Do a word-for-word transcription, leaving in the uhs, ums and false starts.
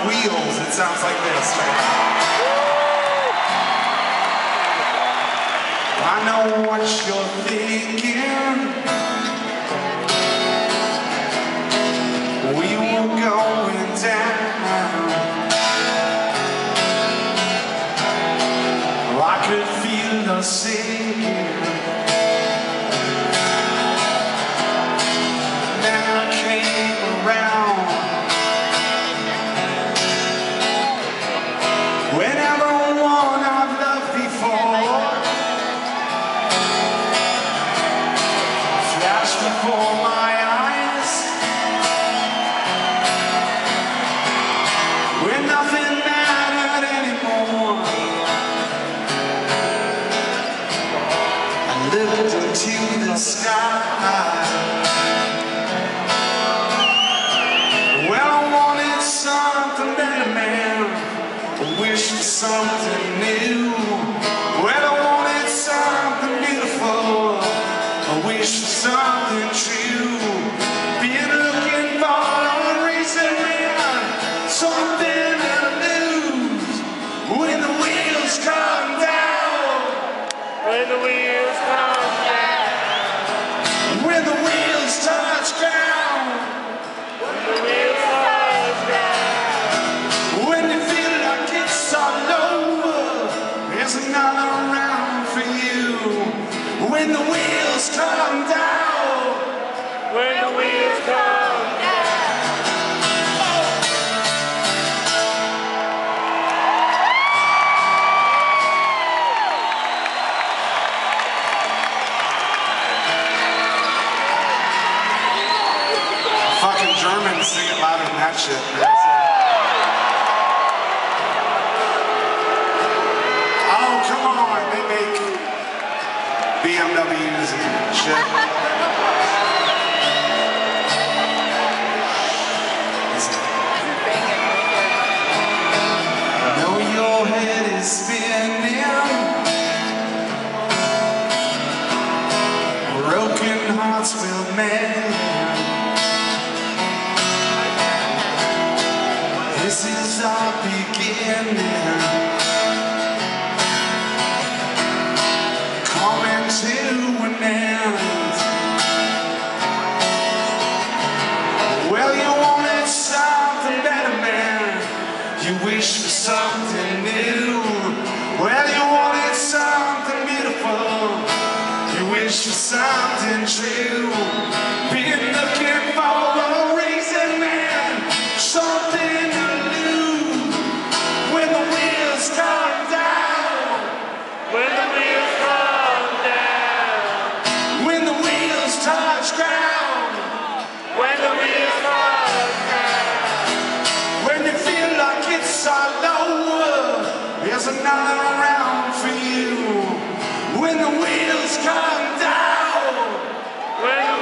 wheels, it sounds like this. I know what you're thinking. We were going down. I could feel the sinking. Then I came around. When everyone I've loved before flashed before my eyes, when nothing mattered anymore, I looked into the sky. Well, I wanted something better, man. I wished for something new. Well, I wanted something beautiful. I wished for something true. Been looking for a reason, man, something to lose. When the wheels come down, when the wheels come down, when the wheels touch ground, when the wheels touch ground, when you feel like it's all over, there's another round for you. When the wheels come down, when the wheels come down. Fucking Germans sing it louder than that shit. Oh, come on, they make B M Ws and shit. I know your head is spinning, broken hearts will mend. This is our beginning, coming to an end. Well, you wanted something better, man. You wish for something new. Well, you wanted something beautiful. You wish for something true. Been looking for a reason, man, something to lose. When the wheels come down, when the wheels come down, when the wheels touch ground, when the wheels touch ground, when you feel like it's all over, there's another round for you. When the wheels come down, when